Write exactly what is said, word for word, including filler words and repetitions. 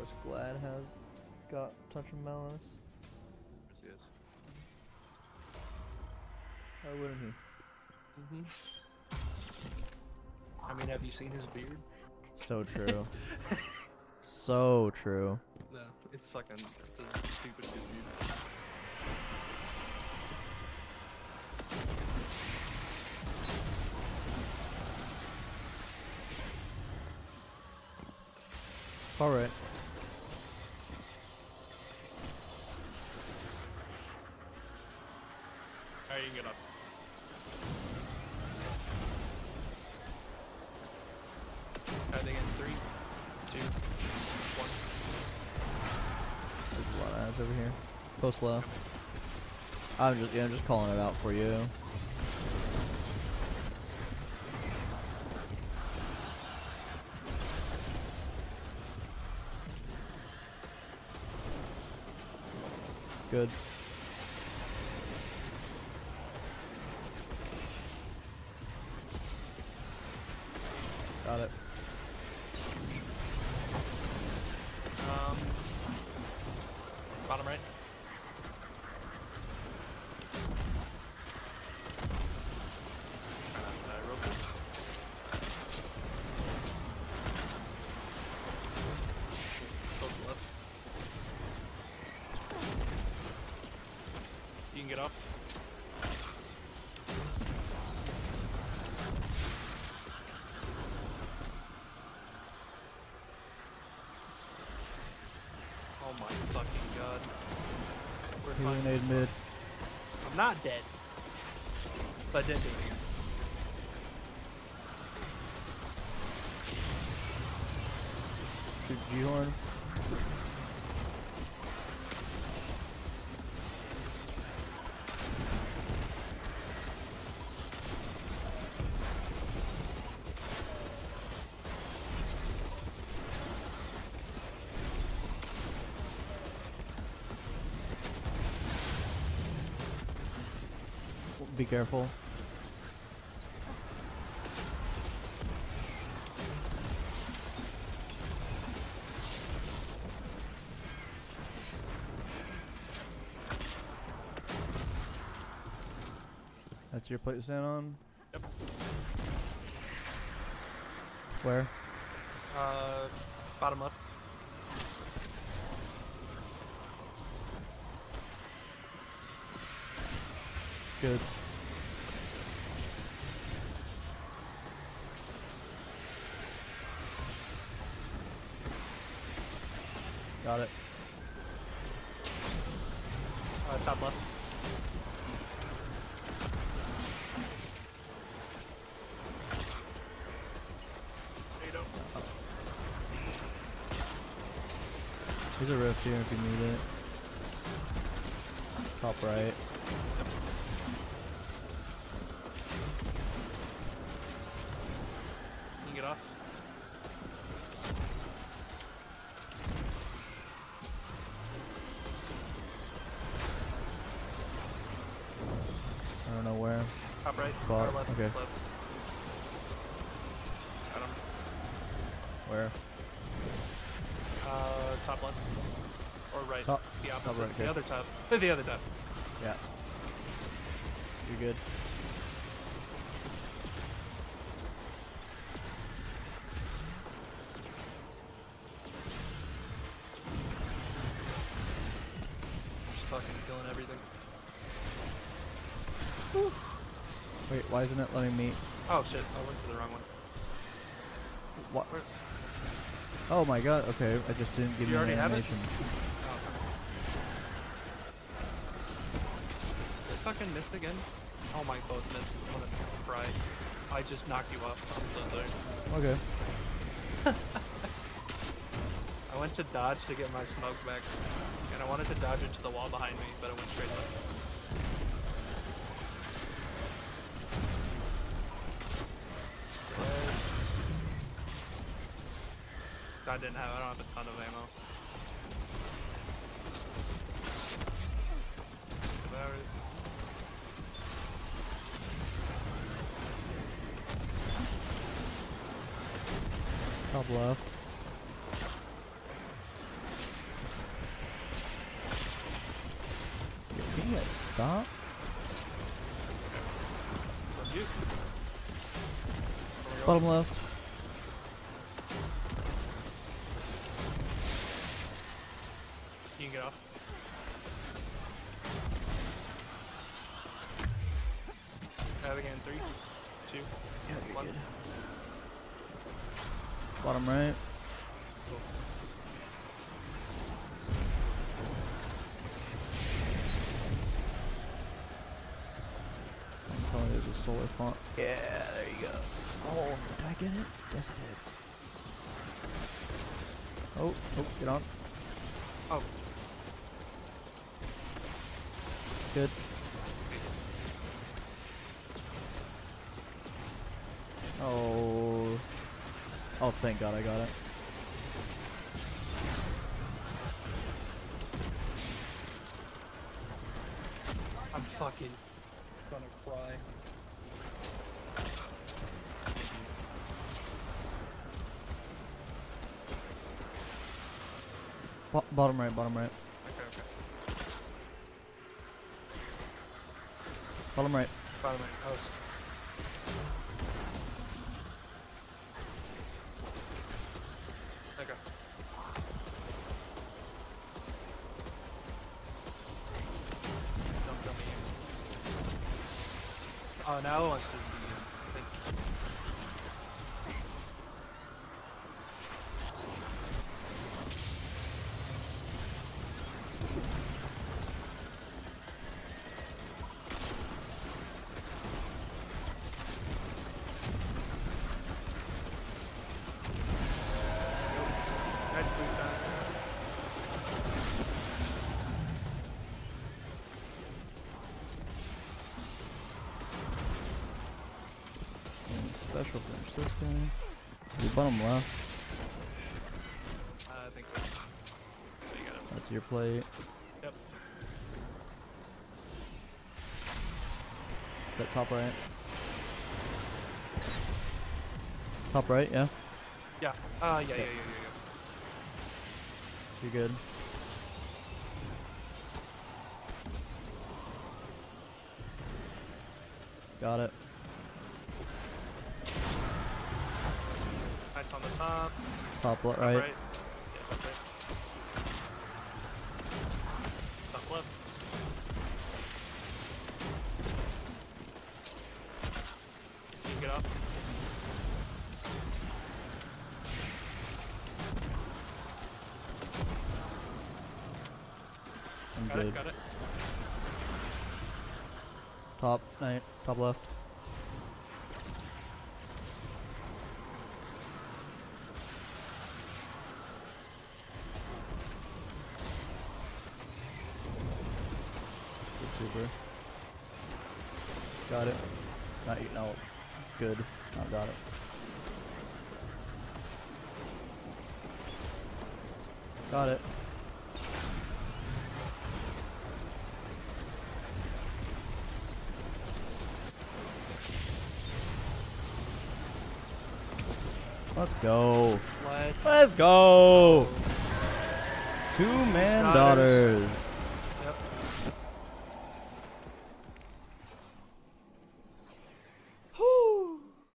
course, Glad has got Touch of Malice. Yes. Why wouldn't he? Mm-hmm. I mean, have you seen his beard? So true. So true. No, it's fucking it's a stupid good beard. Alright. Alright, you can get up. I think in three, two, one. There's a lot of ads over here. Post low. I'm just yeah, I'm just calling it out for you. Good. Got it. Um, bottom right. Uh, real quick. Close left. You can get up. Oh my fucking god. We're fine. Illuminate mid. I'm not dead. But dead to me. Shoot Ghorn. Be careful. That's your plate to stand on? Yep. Where? Uh, bottom left. Good. Got it. Uh, top left. There you go. There's a rift here if you need it. Top right. You can get off. I don't know where. Top right. Spot. Or left. Okay. Left. Got him. Where? Uh, top left. Or right. Top. The Top opposite. right, the okay. other top. The other top. Yeah. You're good. Just fucking killing everything. Wait, why isn't it letting me? Oh shit, I went to the wrong one. What? Where? Oh my god. Okay, I just didn't give You you already an have it? animation. Oh. Did I fucking miss again? Oh my, both missed. I'm gonna cry. I just knocked you off. I'm so sorry. Okay. I went to dodge to get my smoke back, and I wanted to dodge into the wall behind me, but I went straight left. Dead. I didn't have. I don't have a ton of ammo. About it. Top left. Stop. From you. Bottom left. You can get off. Have again. Three, two, Yeah, you're one. good. Bottom right. Cool. I'm telling you, there's a solar font. Yeah, there you go. Oh, did I get it? Yes, I did. Oh, oh, get on. Oh. Good. Oh. Oh, thank God I got it. I'm fucking gonna cry. Bo bottom right, bottom right. Okay, okay. Bottom right. Bottom right. House. Okay. Don't tell me. Oh, now it wants to be. Like, Red boot time. And special finish this guy. The bottom left. Uh, I think so. So you got it. That's your plate. Yep. That top right. Top right, yeah. Yeah. Uh, yeah, yeah, yeah, yeah, yeah. You're good. Got it. Heights on the top. Top left, Top right. right. Yeah, top right. Top left. You can get up. I'm Got good. it, got it. Top right, top left. Good super. Got it. Not you, no. Good. I got it. Got it. Let's go. Let's Let's go. Two man Daughters. daughters.